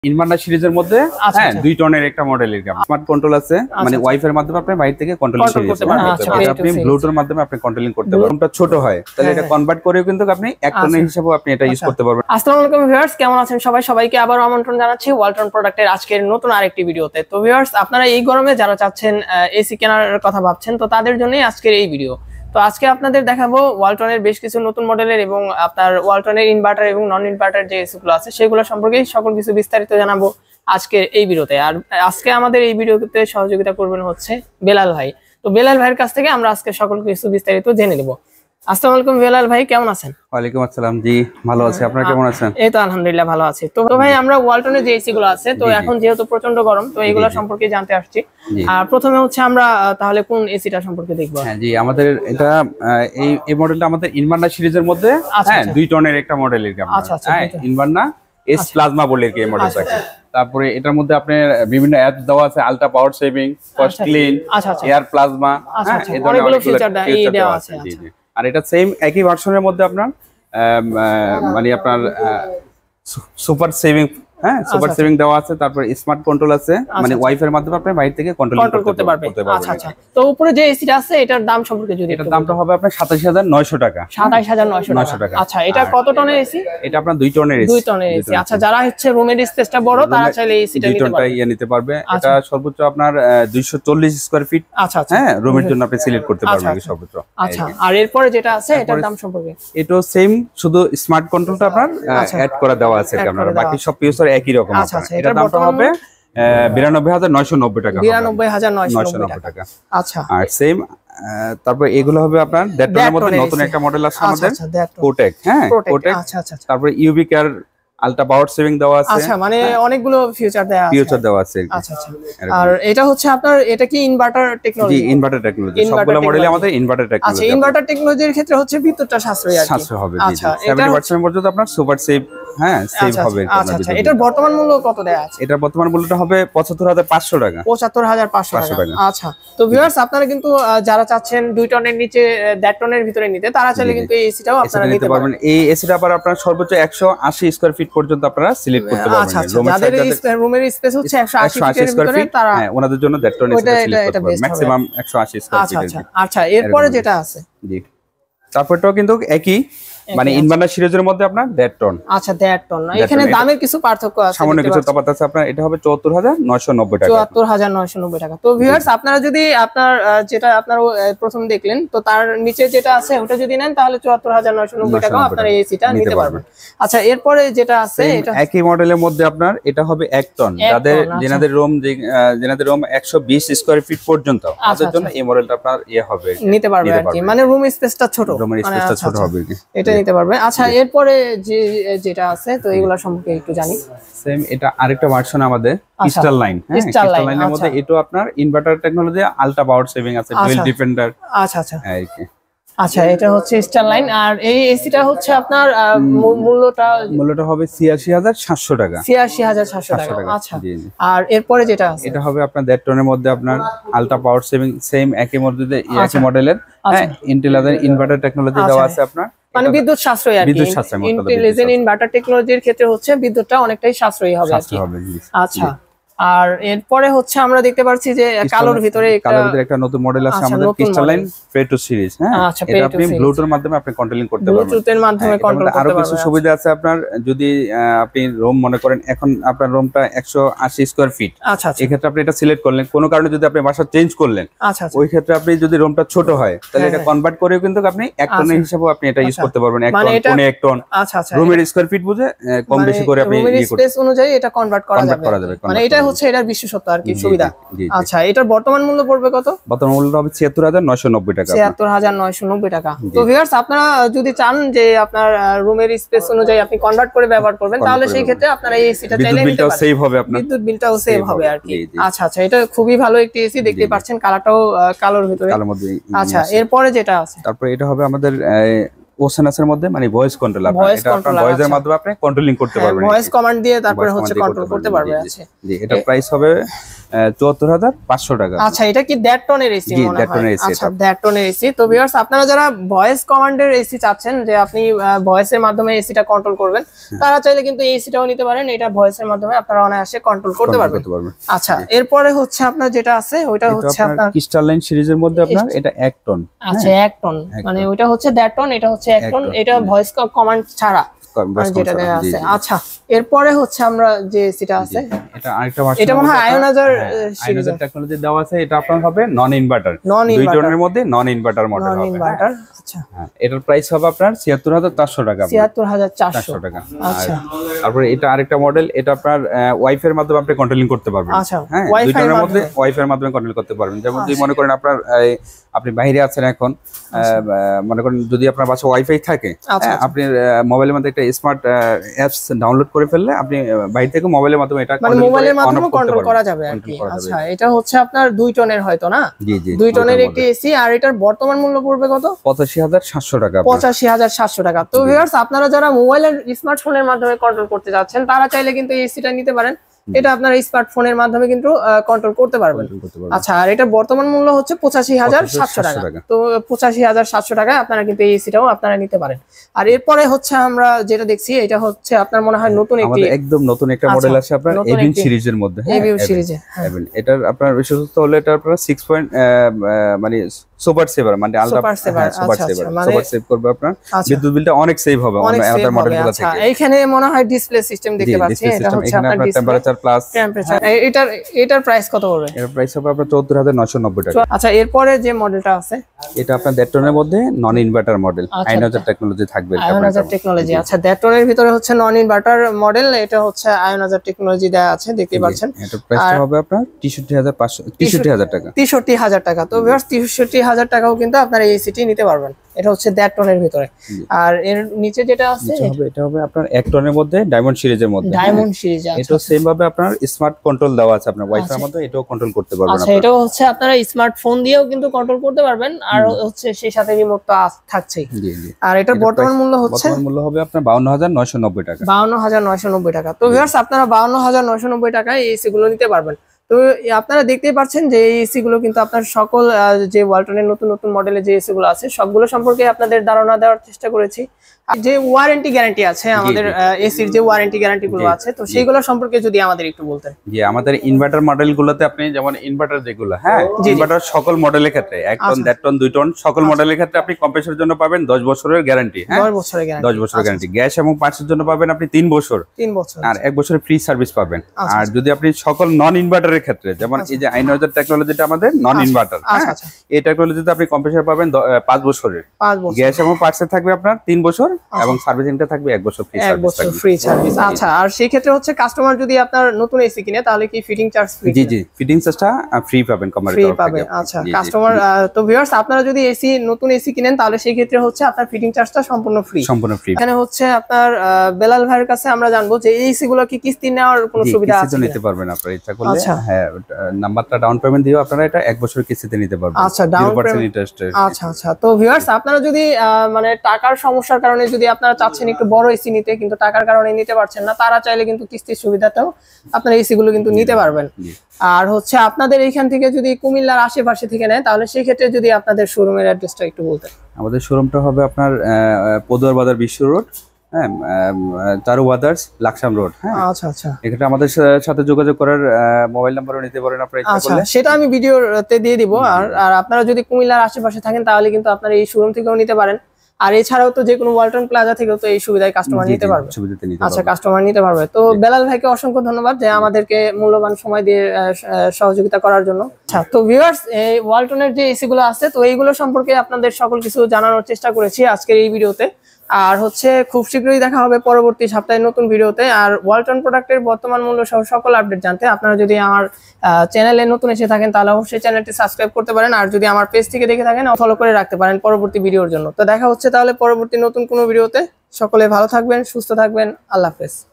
Inverter সিরিজের মধ্যে হ্যাঁ 2 টনের একটা মডেলের স্মার্ট কন্ট্রোল আছে, মানে ওয়াইফাই এর মাধ্যমে আপনি বাইরে থেকে কন্ট্রোল করতে পারবেন। আপনি ব্লুটুথের মাধ্যমে আপনি কন্ট্রোলিং করতে পারবেন। রুমটা ছোট হয় তাহলে এটা কনভার্ট করেও কিন্তু আপনি 1 টনের হিসাবেও আপনি এটা ইউজ করতে পারবেন। আসসালামু আলাইকুম ভিউয়ার্স, কেমন আছেন সবাই? সবাইকে আবার আমন্ত্রণ জানাচ্ছি ওয়ালটন প্রোডাক্টের আজকের নতুন আরেকটি ভিডিওতে। তো ভিউয়ার্স, আপনারা এই গরমে যারা চাচ্ছেন এসি কেনার কথা ভাবছেন, তো তাদের জন্যই আজকের এই ভিডিও। তো আজকে আপনাদের দেখাবো ওয়ালটনের বেশ কিছু নতুন মডেলের এবং আপনার ওয়ালটনের ইনভার্টার এবং নন ইনভার্টার যে এসিগুলো আছে সেগুলো সম্পর্কে সকল কিছু বিস্তারিত জানাবো আজকে এই ভিডিওতে। আর আজকে আমাদের এই ভিডিওতে সহযোগিতা করবেন হচ্ছে বেলাল ভাই। তো বেলাল ভাইয়ের কাছ থেকে আমরা আজকে সকল কিছু বিস্তারিত জেনে নেব। আসসালামু আলাইকুম বেলাল ভাই, কেমন আছেন? ওয়ালাইকুম আসসালাম, জি ভালো আছি, আপনারা কেমন আছেন? এই তো আলহামদুলিল্লাহ ভালো আছি। তো ভাই, আমরা ওয়ালটনের যে এসি গুলো আছে, তো এখন যেহেতু প্রচন্ড গরম, তো এইগুলো সম্পর্কে জানতে আসছি। আর প্রথমে হচ্ছে আমরা তাহলে কোন এসিটা সম্পর্কে দেখবো? হ্যাঁ জি, আমাদের এটা এই মডেলটা আমাদের ইনভার্টার সিরিজের মধ্যে হ্যাঁ 2 টনের একটা মডেলের হ্যাঁ ইনভার্টার এস প্লাজমা বলে কি মডেলটাকে। তারপরে এটার মধ্যে আপনার বিভিন্ন অ্যাপ দেওয়া আছে, ultra power saving, fast clean, air plasma, হ্যাঁ এই ধরনের অনেকগুলো ফিচার দেওয়া আছে। জি জি। আর এটা সেম একই ভার্সনের মধ্যে আপনার মানে আপনার সুপার সেভিং, হ্যাঁ সুপার সেভিং দেওয়া আছে। তারপর স্মার্ট কন্ট্রোল আছে, মানে ওয়াইফাই এর মাধ্যমে আপনি বাইরে থেকে কন্ট্রোল করতে পারবেন। আচ্ছা আচ্ছা। তো উপরে যে এসিটা আছে এটার দাম সম্পর্কে যদি এটার দামটা হবে আপনার 27900 টাকা। 27900 টাকা। আচ্ছা, এটা কত টনের এসি? এটা আপনার 2 টনের এসি। 2 টনের এসি। আচ্ছা, যারা হচ্ছে রুমের স্পেসটা বড় তারা চাইলে এই এসিটা নিতে পারবে। এটা সর্বোচ্চ আপনার 240 স্কয়ার ফিট। আচ্ছা আচ্ছা। হ্যাঁ, রুমের জন্য আপনি সিলেক্ট করতে পারবেন সর্বোচ্চ। আচ্ছা, আর এরপরে যেটা আছে এটার দাম সম্পর্কে? এটাও সেম, শুধু স্মার্ট কন্ট্রোলটা আপনার অ্যাড করা দেওয়া আছে আপনার, বাকি সব ফিচার একই রকম। এটার দামটা হবে 92990 টাকা। 92990 টাকা। আচ্ছা, আর সেম তারপর এগুলো হবে আপনার 1.5 টনের মধ্যে নতুন একটা মডেল আছে আমাদের, কোটেক। হ্যাঁ কোটেক। আচ্ছা। তারপর UV care ultra power saving দেওয়া আছে। আচ্ছা, মানে অনেকগুলো ফিচার দেওয়া আছে। আচ্ছা আচ্ছা। আর এটা হচ্ছে আপনার, এটা কি ইনভার্টার টেকনোলজি? জি, ইনভার্টার টেকনোলজি। সবগুলো মডেলে আমাদের ইনভার্টার টেকনোলজি। আচ্ছা, ইনভার্টার টেকনোলজির ক্ষেত্রে হচ্ছে বিদ্যুৎটা সাশ্রয়ী আর কি। সাশ্রয় হবে। আচ্ছা, 70% পর্যন্ত আপনার সুপার সেভ, হ্যাঁ সেভ হবে। আচ্ছা আচ্ছা। এটার বর্তমান মূল্য কত দেয়া আছে? এটার বর্তমান মূল্যটা হবে 75500 টাকা। 75500 টাকা। আচ্ছা। তো ভিউয়ার্স, আপনারা কিন্তু যারা চাচ্ছেন 2 টনের নিচে 1.5 টনের ভিতরে নিতে, তারা চাইলে কিন্তু এই এসিটাও আপনারা নিতে পারবেন। এই এসিটা আবার আপনার সর্বোচ্চ 180 স্কয়ার ফিট পর্যন্ত আপনারা সিলেক্ট করতে পারবেন। আচ্ছা, যাদের রুমের স্পেস হচ্ছে 180 ফিটের ভিতরে, তারা হ্যাঁ ওনাদের জন্য 1.5 টন এসি সিলেক্ট করতে পারবেন, ম্যাক্সিমাম 180 স্কয়ার ফিট। আচ্ছা আচ্ছা। এরপরে যেটা আছে, জি তারপরটাও কিন্তু একই, মানে ইনভার্টার সিরিজের মধ্যে আপনার 1.5 টন। আচ্ছা, 1.5 টন। এখানে দামের কিছু পার্থক্য আছে, সামান্য কিছু তফাৎ আছে। আপনার এটা হবে 74990 টাকা। 74990 টাকা। তো ভিউয়ার্স, আপনারা যদি আপনার যেটা আপনারা প্রথম দেখলেন, তো তার নিচে যেটা আছে ওটা যদি নেন তাহলে 74990 টাকা আপনারা এই এসিটা নিতে পারবেন। আচ্ছা, এরপরে যেটা আছে এটা একই মডেলের মধ্যে আপনার এটা হবে 1 টন। যেনাদের রুম 120 স্কয়ার ফিট পর্যন্ত, তাদের জন্য এই মডেলটা আপনার হবে, নিতে পারবে আর কি। মানে রুম স্পেসটা ছোট, রুমের স্পেসটা ছোট হবে কি, এটা নিতে পারবে। আচ্ছা, এরপরে যেটা আছে, তো এগুলা সম্পর্কে একটু জানি। সেম এটা আরেকটা ভার্সন আমাদের স্টার লাইন। হ্যাঁ, স্টার লাইনের মধ্যে এটা আপনার inverter technology, ultra power saving আছে, ডুয়েল ডিফেন্ডার। আচ্ছা আচ্ছা। আচ্ছা, এটা হচ্ছে স্টার লাইন। আর এই এসিটা হচ্ছে আপনার মূল্যটা হবে 86700 টাকা। 86700 টাকা। আচ্ছা। আর এরপরে যেটা আছে এটা হবে আপনার 1.5 টনের মধ্যে আপনার আলট্রা পাওয়ার সেভিং, সেম একই মধ্যে একই মডেলের। হ্যাঁ, ইন্টেলের ইনভার্টার টেকনোলজি দেওয়া আছে আপনার, মানে বিদ্যুৎ সাশ্রয়ী আর কি। ইন্টেলিজেন্ট ইনভার্টার টেকনোলজির ক্ষেত্রে হচ্ছে বিদ্যুৎটা অনেকটাই সাশ্রয়ী হবে আর কি। আচ্ছা। আর এরপরে হচ্ছে আমরা দেখতে পাচ্ছি যে কালোর ভিতরে একটা নতুন মডেল আছে আমাদের, crystal line P two series. হ্যাঁ, এটা আপনি ব্লুটুথের মাধ্যমে আপনি কন্ট্রোলিং করতে পারবেন। ব্লুটুথের মাধ্যমে কন্ট্রোল করতে পারবেন। আরো কিছু সুবিধা আছে আপনার, যদি আপনি রুম মনে করেন এখন আপনার রুমটা 180 স্কয়ার ফিট। আচ্ছা আচ্ছা। এই ক্ষেত্রে আপনি এটা সিলেক্ট করলেন, কোনো কারণে যদি আপনি বাসা চেঞ্জ করলেন, আচ্ছা আচ্ছা, ওই ক্ষেত্রে আপনি যদি রুমটা ছোট হয় তাহলে এটা কনভার্ট করেও কিন্তু আপনি 1 টনের হিসাবে আপনি এটা ইউজ করতে পারবেন। 1 টন, 1 টন। আচ্ছা আচ্ছা। রুমের স্কয়ার ফিট বুঝে কম বেশি করে আপনি রুমের স্পেস অনুযায়ী এটা কনভার্ট করা যাবে। মানে এটা হচ্ছে এটার বিশেষত্ব আর কি, সুবিধা। আচ্ছা, এটার বর্তমান মূল্য পড়বে কত? বর্তমান মূল্য হবে 76990 টাকা। 76990 টাকা। তো ভিউয়ার্স, আপনারা যদি চান যে আপনার রুমের স্পেস অনুযায়ী আপনি কনভার্ট করে ব্যবহার করবেন, তাহলে সেই ক্ষেত্রে আপনারা এই এসিটা চাইলে নিতে পারেন। সেভ হবে আপনার, বিদ্যুৎ বিলটাও সেভ হবে আর কি। আচ্ছা আচ্ছা। এটা খুবই ভালো একটি এসি, দেখতে পাচ্ছেন কালারটাও কালোর ভিতরে। কালোর মধ্যে। আচ্ছা, এরপরে যেটা আছে, তারপর এটা হবে আমাদের ওএসএনএস এর মধ্যে মানে ভয়েস কন্ট্রোল, এটা আপনার ভয়েসের মাধ্যমে আপনি কন্ট্রোলিং করতে পারবেন, ভয়েস কমান্ড দিয়ে তারপরে হচ্ছে কন্ট্রোল করতে পারবেন। আচ্ছা জি, এটা প্রাইস হবে ৭৪,৫০০ টাকা। আচ্ছা, এটা কি দ্যাট টনের এসি মনে হয়? আচ্ছা, দ্যাট টনের এসি। তো ভিউয়ার্স, আপনারা যারা ভয়েস কমান্ডের এসি চাচ্ছেন যে আপনি ভয়েসের মাধ্যমে এসিটা কন্ট্রোল করবেন, তারা চাইলে কিন্তু এই এসিটাও নিতে পারেন। এটা ভয়েসের মাধ্যমে আপনারা অনায়াসে কন্ট্রোল করতে পারবেন। আচ্ছা, এরপরে হচ্ছে আপনার যেটা আছে ওইটা হচ্ছে আপনার ক্রিস্টালাইন সিরিজের মধ্যে আপনার এটা 1 টন। আচ্ছা, 1 টন মানে ওইটা হচ্ছে দ্যাট টন, এটা হচ্ছে 1 টন। এটা ভয়েস কমান্ড ছাড়া যেটা দেয়া আছে। আচ্ছা, এরপরে হচ্ছে আমরা যে এসিটা আছে এটা আরেকটা ভার্সন, এটা মনে হয় আয়োনাইজার আয়োনাইজার টেকনোলজি দেওয়া আছে। এটা আপনার হবে নন ইনভার্টার, 2 টনের মধ্যে নন ইনভার্টার মডেল হবে। ইনভার্টার। আচ্ছা, এটার প্রাইস হবে আপনার ৭৬,৪০০ টাকা। ৭৬,৪০০ টাকা। আচ্ছা, তারপরে এটা আরেকটা মডেল, এটা আপনার ওয়াইফাই এর মাধ্যমে আপনি কন্ট্রোলিং করতে পারবেন। আচ্ছা, হ্যাঁ, 2 টনের মধ্যে ওয়াইফাই এর মাধ্যমে কন্ট্রোল করতে পারবেন। যেমন যদি মনে করেন আপনার আপনি বাইরে আছেন এখন, মনে করেন যদি আপনার বাসায় ওয়াইফাই থাকে, আপনি মোবাইলের মধ্যে একটা স্মার্ট অ্যাপস ডাউনলোড করে ফেললে আপনি বাইরে থেকে মোবাইলের মাধ্যমে এটা মোবাইলের মাধ্যমে কন্ট্রোল করা যাবে আর কি। আচ্ছা, এটা হচ্ছে আপনার 2 টনের হয়তো না? জি জি, 2 টনের একটি এসি। আর এটার বর্তমান মূল্য পড়বে কত? ৮৫,৭০০ টাকা। ৮৫,৭০০ টাকা। তো ভিউয়ার্স, আপনারা যারা মোবাইলের স্মার্টফোনের মাধ্যমে কন্ট্রোল করতে যাচ্ছেন, তারা চাইলে কিন্তু এই এসিটা নিতে পারেন। এটা আপনার স্মার্টফোনের মাধ্যমে কিন্তু কন্ট্রোল করতে পারবেন। আচ্ছা, আর এটার বর্তমান মূল্য হচ্ছে ৮৫,৭০০ টাকা। তো ৮৫,৭০০ টাকায় আপনারা কিন্তু এই এসিটাও আপনারা নিতে পারেন। আর এরপরে হচ্ছে আমরা যেটা দেখছি, এটা হচ্ছে আপনার মনে হয় নতুন একটি, একদম নতুন একটা মডেল আছে আপনার এভিন সিরিজের মধ্যে। এভিন সিরিজে এটার আপনার বিশেষত্ব হলো এটা আপনার 6 পয়েন্ট মানে সুপার সেভার, মানে আলাদা সুপার সেভ করবে আপনার। বিদ্যুৎ বিলটা অনেক সেভ হবে আমাদের মডেলগুলো থেকে। এইখানে মনে হয় ডিসপ্লে সিস্টেম দেখতে পাচ্ছি। এটা হচ্ছে আপনার টেম্পারেচার প্লাস টেম্পারেচার। এটার প্রাইস কত পড়বে? এর প্রাইস হবে আপনার ৭৪,৯৯০ টাকা। আচ্ছা, এরপরে যে মডেলটা আছে এটা আপনার ১.৫ টনের মধ্যে non inverter model, ioniser technology থাকবে। Ioniser technology. আচ্ছা, ১.৫ টনের ভিতরে হচ্ছে নন ইনভার্টার মডেল। এটা হচ্ছে আয়োনাইজার টেকনোলজি দেয়া আছে, দেখতে পাচ্ছেন। এটা প্রাইসটা হবে আপনার ৬৩,৫০০ টাকা। ৬৩,০০০ টাকা। তো ভিউয়ার্স, ৬৩,০০০ টাকাও কিন্তু আপনারা এই এসিটি নিতে পারবেন। এটা হচ্ছে ১.৫ টনের ভিতরে। আর এর নিচে যেটা আছে এটা হবে আপনার ১ টনের মধ্যে ডায়মন্ড সিরিজের মধ্যে। Diamond series. এটা সেম ভাবে আপনার স্মার্ট কন্ট্রোল দেওয়া আছে, আপনার ওয়াইফাই এর মধ্যে এটাও কন্ট্রোল করতে পারবেন। আচ্ছা, এটাও হচ্ছে আপনারা স্মার্টফোন দিয়েও কিন্তু কন্ট্রোল করতে পারবেন। আর হচ্ছে সেই সাথে রিমোট তো থাকছেই। জি জি। আর এটার বর্তমান মূল্য হচ্ছে, বর্তমান মূল্য হবে আপনার ৫২,৯৯০ টাকা। ৫২,৯৯০ টাকা। তো ভিউয়ার্স, আপনারা ৫২,৯৯০ টাকায় এই এসি গুলো নিতে পারবেন। তো আপনারা দেখতেই পাচ্ছেন যে এই এসি গুলো কিন্তু আপনার সকল যে ওয়ালটনের নতুন নতুন মডেলের যে এসি গুলো আছে সবগুলো সম্পর্কে আপনাদের ধারণা দেওয়ার চেষ্টা করেছি। যে ওয়ারেন্টি গ্যারান্টি আছে আমাদের এসির, যে ওয়ারেন্টি গ্যারান্টি গুলো আছে, তো সেইগুলো সম্পর্কে যদি আমাদের একটু বলতেন। জি, আমাদের ইনভার্টার মডেলগুলোতে আপনি যেমন ইনভার্টার যেগুলো, হ্যাঁ, ইনভার্টার সকল মডেলের ক্ষেত্রে ১ টন, ১.৫ টন, 2 টন সকল মডেলের ক্ষেত্রে আপনি কম্প্রেসরের জন্য পাবেন 10 বছরের গ্যারান্টি। হ্যাঁ, 10 বছরের গ্যারান্টি। 10 বছরের গ্যারান্টি। গ্যাস এবং পার্টসের জন্য পাবেন আপনি 3 বছর। 3 বছর। আর 1 বছরের ফ্রি সার্ভিস পাবেন। আর যদি আপনি সকল নন ইনভার্টারের ক্ষেত্রে, যেমন এই যে আয়োনাইজার টেকনোলজিটা আমাদের নন ইনভার্টার, এই টেকনোলজিতে আপনি কম্প্রেসর পাবেন 5 বছরের। গ্যাস এবং পার্টসে থাকবে আপনার 3 বছর এবং সার্ভিসিংটা থাকবে 1 বছর ফ্রি সার্ভিস। 1 বছর ফ্রি সার্ভিস। আচ্ছা, আর সেই ক্ষেত্রে হচ্ছে কাস্টমার যদি আপনার নতুন এসি কিনে তাহলে কি ফিটিং চার্জ ফ্রি? জি জি, ফিটিং চার্জটা ফ্রি পাবেন কোম্পানির তরফ থেকে। আচ্ছা, কাস্টমার তো ভিউয়ার্স, আপনারা যদি এসি নতুন এসি কিনেন তাহলে সেই ক্ষেত্রে হচ্ছে আপনার ফিটিং চার্জটা সম্পূর্ণ ফ্রি। এখানে হচ্ছে আপনার বেলাল ভাইয়ের কাছে আমরা জানবো যে এই এসি গুলো কি কিস্তি নেওয়ার কোনো সুবিধা আছে? কিস্তিতে নিতে পারবেন আপনারা ইচ্ছা করলে। হ্যাঁ, নাম্বারটা ডাউন পেমেন্ট দিও আপনারা এটা 1 বছরের কিস্তিতে নিতে পারবেন। আচ্ছা, ডাউন পেমেন্ট ইন্টারেস্টে। আচ্ছা আচ্ছা। তো ভিউয়ার্স, আপনারা যদি মানে টাকার সমস্যার কারণে যদি আপনারা চাচ্ছেন একটু বড় এসি নিতে কিন্তু টাকার কারণে নিতে পারছেন না, তারা চাইলে কিন্তু কিস্তির সুবিধাতেও আপনারা এসি গুলো কিন্তু নিতে পারবেন। আর হচ্ছে আপনাদের এইখান থেকে যদি কুমিল্লার আশেপাশে থেকে নেয় তাহলে সেই ক্ষেত্রে যদি আপনাদের শোরুমের অ্যাড্রেসটা একটু বলতেন। আমাদের শোরুমটা হবে আপনার পদুয়ার বাজার বিশ্ব রোড, হ্যাঁ, তারু বাদার্স লাকসাম রোড। হ্যাঁ, আচ্ছা আচ্ছা। এখানে আমাদের সাথে যোগাযোগ করার মোবাইল নাম্বারও নিতে পারেন আপনারা ইচ্ছা করলে। সেটা আমি ভিডিওতে দিয়ে দিব। আর আপনারা যদি কুমিল্লার আশেপাশে থাকেন তাহলে কিন্তু আপনারা এই শোরুম থেকেও নিতে পারেন। আর এছাড়াও তো যে কোনো ওয়ালটন প্লাজা থেকেও তো এই সুবিধায় কাস্টমার নিতে পারবে। আচ্ছা, কাস্টমার নিতে পারবে। তো বেলাল ভাইকে অসংখ্য ধন্যবাদ যে আমাদেরকে মূল্যবান সময় দিয়ে সহযোগিতা করার জন্য। আচ্ছা, তো ভিউয়ার্স, এই ওয়ালটনের যে এসি গুলো আছে তো এইগুলো সম্পর্কে আপনাদের সকল কিছু জানানোর চেষ্টা করেছি আজকের এই ভিডিওতে। আর হচ্ছে খুব শীঘ্রই দেখা হবে পরবর্তী সপ্তাহে নতুন ভিডিওতে। আর ওয়ালটন প্রোডাক্টের বর্তমান মূল্য সহ সকল আপডেট জানতে আপনারা যদি আমার চ্যানেলে নতুন এসে থাকেন তাহলে অবশ্যই চ্যানেলটি সাবস্ক্রাইব করতে পারেন। আর যদি আমার পেজ থেকে দেখে থাকেন ফলো করে রাখতে পারেন পরবর্তী ভিডিওর জন্য। তো দেখা হচ্ছে তাহলে পরবর্তী নতুন কোনো ভিডিওতে। সকলে ভালো থাকবেন, সুস্থ থাকবেন। আল্লাহ হাফেজ।